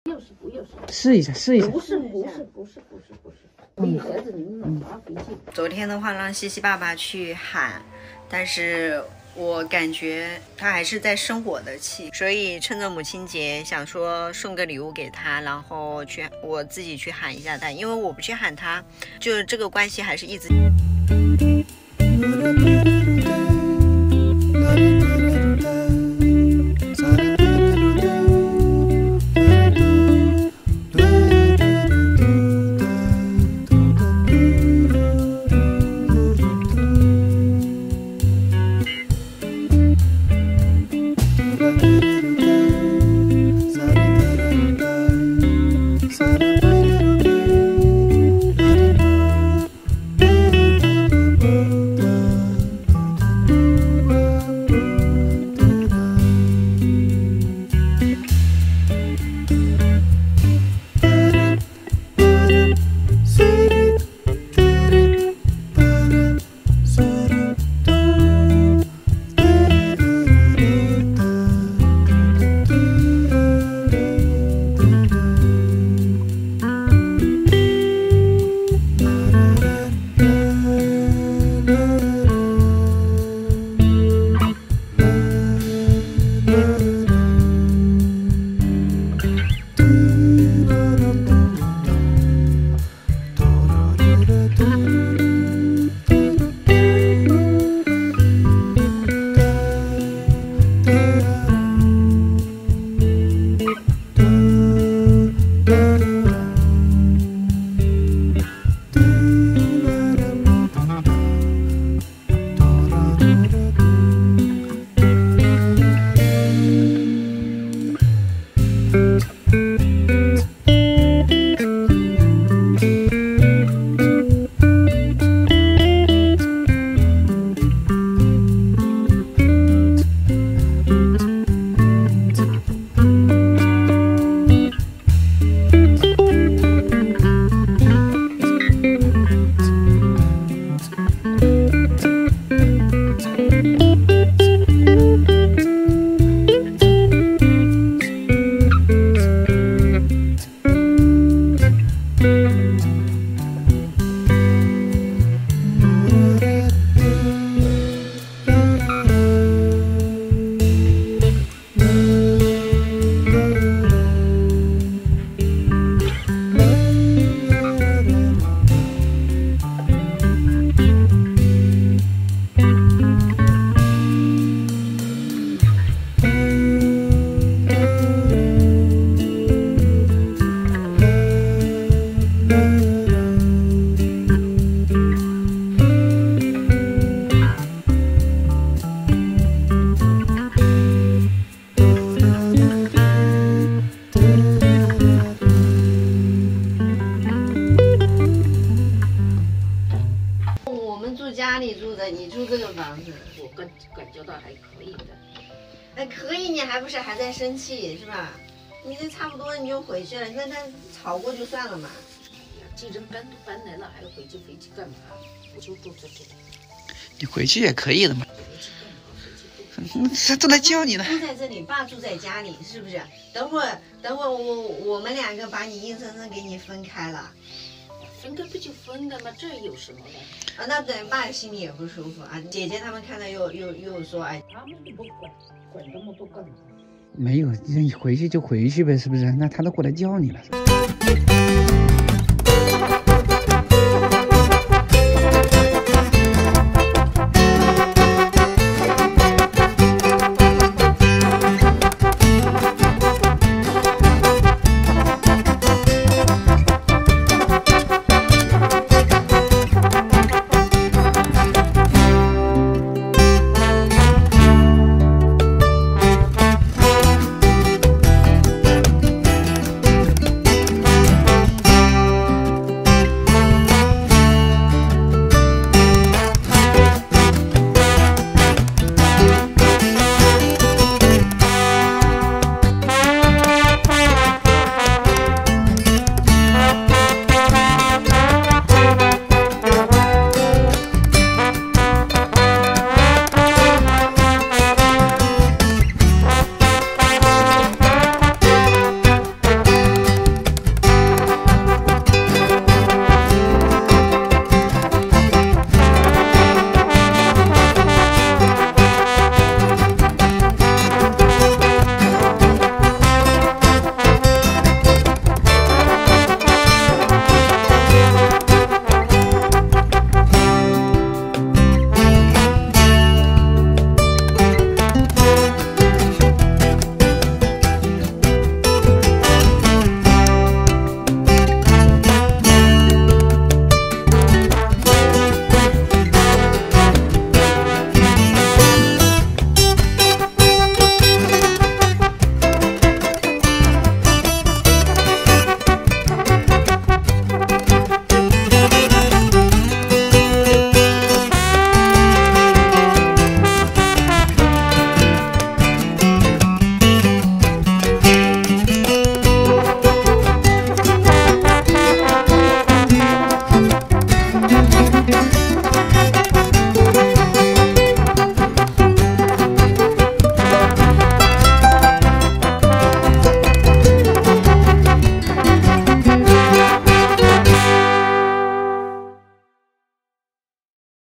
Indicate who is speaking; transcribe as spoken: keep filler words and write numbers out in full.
Speaker 1: 又是不又是
Speaker 2: 试一下，试一下。
Speaker 1: 不是不是不是不是不是，你儿子你们拿回去。
Speaker 3: 昨天的话让西西爸爸去喊，但是我感觉他还是在生我的气，所以趁着母亲节想说送个礼物给他，然后去我自己去喊一下他，因为我不去喊他，就这个关系还是一直。家里住的，你住这个房子，
Speaker 1: 我感感觉到还可以的。
Speaker 3: 哎，可以，你还不是还在生气是吧？你这差不多你就回去了，那那吵过就算了嘛。
Speaker 1: 呀，既然搬都搬来了，还回去回去干嘛？我就住这这。
Speaker 2: 你回去也可以的嘛。他都来叫你了。
Speaker 3: 住在这里，爸住在家里，是不是？等会儿，等会儿我我们两个把你硬生生给你分开了。
Speaker 1: 分开不就分的吗？这有什么的？
Speaker 3: 啊，那等爸心里也不舒服啊。姐姐他们看到又又又说，哎，
Speaker 1: 他们也不管，管那么多干嘛？
Speaker 2: 没有，你回去就回去呗，是不是？那他都过来叫你了。
Speaker 3: 拜。